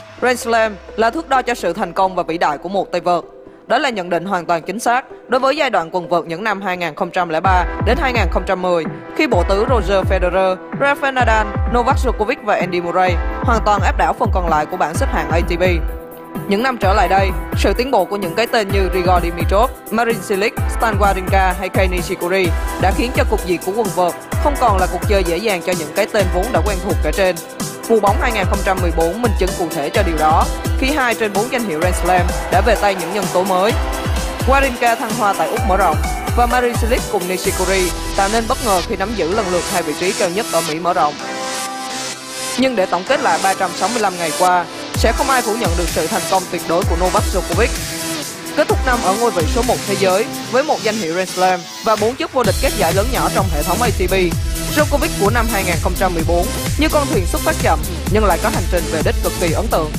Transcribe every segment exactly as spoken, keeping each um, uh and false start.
Grand Slam là thước đo cho sự thành công và vĩ đại của một tay vợt. Đó là nhận định hoàn toàn chính xác đối với giai đoạn quần vợt những năm hai nghìn không trăm lẻ ba đến hai nghìn không trăm mười, khi bộ tứ Roger Federer, Rafael Nadal, Novak Djokovic và Andy Murray hoàn toàn áp đảo phần còn lại của bảng xếp hạng a tê pê. Những năm trở lại đây, sự tiến bộ của những cái tên như Grigor Dimitrov, Marin Cilic, Stan Wawrinka hay Kei Nishikori đã khiến cho cục diện của quần vợt không còn là cuộc chơi dễ dàng cho những cái tên vốn đã quen thuộc kể trên. Mùa bóng hai nghìn không trăm mười bốn minh chứng cụ thể cho điều đó, khi hai trên bốn danh hiệu Grand Slam đã về tay những nhân tố mới. Wawrinka thăng hoa tại Úc mở rộng và Marin Cilic cùng Nishikori tạo nên bất ngờ khi nắm giữ lần lượt hai vị trí cao nhất ở Mỹ mở rộng. Nhưng để tổng kết lại ba trăm sáu mươi lăm ngày qua, sẽ không ai phủ nhận được sự thành công tuyệt đối của Novak Djokovic. Kết thúc năm ở ngôi vị số một thế giới với một danh hiệu Grand Slam và bốn chức vô địch các giải lớn nhỏ trong hệ thống a tê pê, Djokovic của năm hai nghìn không trăm mười bốn như con thuyền xuất phát chậm nhưng lại có hành trình về đích cực kỳ ấn tượng.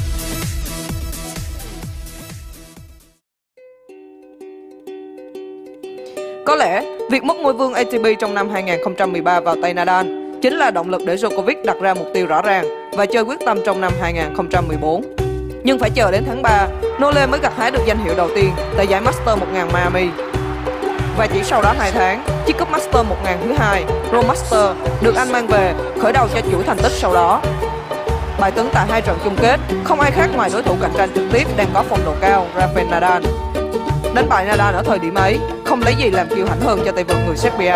Có lẽ, việc mất ngôi vương a tê pê trong năm hai nghìn không trăm mười ba vào tay Nadal chính là động lực để Djokovic đặt ra mục tiêu rõ ràng và chơi quyết tâm trong năm hai nghìn không trăm mười bốn. Nhưng phải chờ đến tháng ba, Nole mới gặt hái được danh hiệu đầu tiên tại giải Master một nghìn Miami. Và chỉ sau đó hai tháng, chiếc cúp Master một nghìn thứ hai, Rome Master, được anh mang về, khởi đầu cho chuỗi thành tích sau đó. Bại tướng tại hai trận chung kết, không ai khác ngoài đối thủ cạnh tranh trực tiếp đang có phong độ cao, Rafael Nadal. Đánh bại Nadal ở thời điểm ấy, không lấy gì làm kiêu hãnh hơn cho tay vợt người Serbia.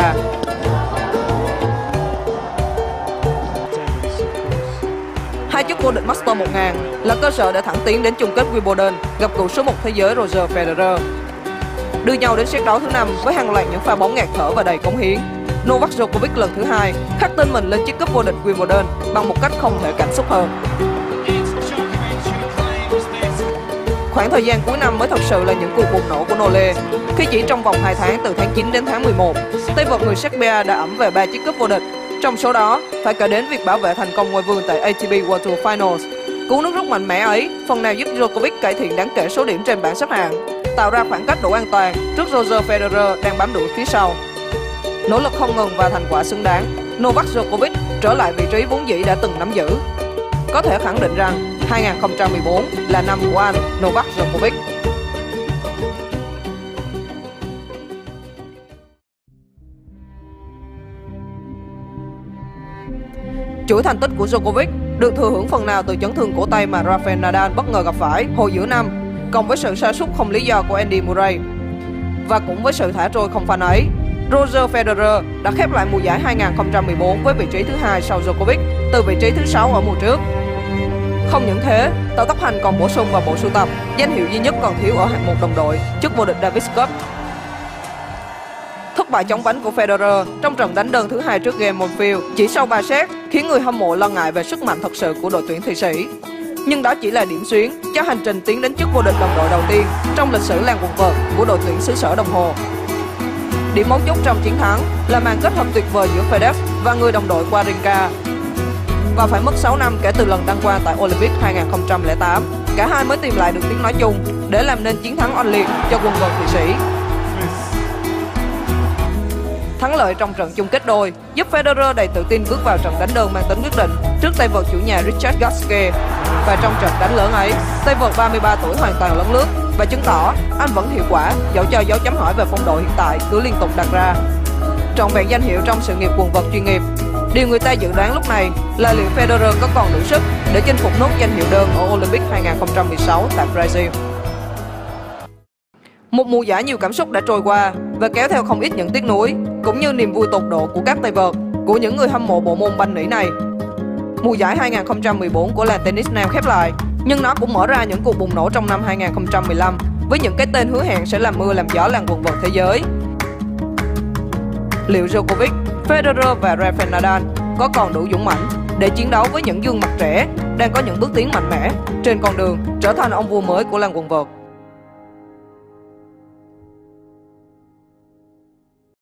Hai chức vô địch Master một nghìn là cơ sở để thẳng tiến đến chung kết Wimbledon gặp cựu số một thế giới Roger Federer. Đưa nhau đến set đấu thứ năm với hàng loạt những pha bóng ngạt thở và đầy cống hiến, Novak Djokovic lần thứ hai khắc tên mình lên chiếc cúp vô địch Wimbledon bằng một cách không thể cảm xúc hơn. Khoảng thời gian cuối năm mới thật sự là những cuộc bùng nổ của Nole, khi chỉ trong vòng hai tháng từ tháng chín đến tháng mười một, tay vợt người Serbia đã ẵm về ba chiếc cúp vô địch. Trong số đó, phải kể đến việc bảo vệ thành công ngôi vương tại a tê pê World Tour Finals. Cú nước rút mạnh mẽ ấy phần nào giúp Djokovic cải thiện đáng kể số điểm trên bảng xếp hạng, tạo ra khoảng cách đủ an toàn trước Roger Federer đang bám đuổi phía sau. Nỗ lực không ngừng và thành quả xứng đáng, Novak Djokovic trở lại vị trí vốn dĩ đã từng nắm giữ. Có thể khẳng định rằng hai nghìn không trăm mười bốn là năm của anh, Novak Djokovic. Chuỗi thành tích của Djokovic được thừa hưởng phần nào từ chấn thương cổ tay mà Rafael Nadal bất ngờ gặp phải hồi giữa năm, cộng với sự sa sút không lý do của Andy Murray. Và cũng với sự thả trôi không phanh ấy, Roger Federer đã khép lại mùa giải hai nghìn không trăm mười bốn với vị trí thứ hai sau Djokovic từ vị trí thứ sáu ở mùa trước. Không những thế, tàu tốc hành còn bổ sung vào bộ sưu tập danh hiệu duy nhất còn thiếu ở hạng mục đồng đội, chức vô địch Davis Cup. Thất bại chóng vánh của Federer trong trận đánh đơn thứ hai trước game Monfils chỉ sau ba set khiến người hâm mộ lo ngại về sức mạnh thật sự của đội tuyển Thụy Sĩ. Nhưng đó chỉ là điểm xuyến cho hành trình tiến đến chức vô địch đồng đội đầu tiên trong lịch sử làng quần vợt của đội tuyển xứ sở đồng hồ. Điểm mấu chốt trong chiến thắng là màn kết hợp tuyệt vời giữa Federer và người đồng đội Wawrinka. Và phải mất sáu năm kể từ lần đăng quang tại Olympic hai nghìn không trăm lẻ tám, cả hai mới tìm lại được tiếng nói chung để làm nên chiến thắng oanh liệt cho quần vợt Thụy Sĩ. Thắng lợi trong trận chung kết đôi giúp Federer đầy tự tin bước vào trận đánh đơn mang tính quyết định trước tay vợt chủ nhà Richard Gasquet. Và trong trận đánh lớn ấy, tay vợt ba mươi ba tuổi hoàn toàn lấn lướt và chứng tỏ anh vẫn hiệu quả dẫu cho dấu chấm hỏi về phong độ hiện tại cứ liên tục đặt ra. Trọn vẹn danh hiệu trong sự nghiệp quần vợt chuyên nghiệp, điều người ta dự đoán lúc này là liệu Federer có còn đủ sức để chinh phục nốt danh hiệu đơn ở Olympic hai nghìn không trăm mười sáu tại Brazil. Một mùa giải nhiều cảm xúc đã trôi qua và kéo theo không ít những tiếc nuối cũng như niềm vui tột độ của các tay vợt, của những người hâm mộ bộ môn banh nỉ này. Mùa giải hai nghìn không trăm mười bốn của làng tennis nam khép lại, nhưng nó cũng mở ra những cuộc bùng nổ trong năm hai nghìn không trăm mười lăm với những cái tên hứa hẹn sẽ làm mưa làm gió làng quần vợt thế giới. Liệu Djokovic, Federer và Rafael Nadal có còn đủ dũng mãnh để chiến đấu với những gương mặt trẻ đang có những bước tiến mạnh mẽ trên con đường trở thành ông vua mới của làng quần vợt?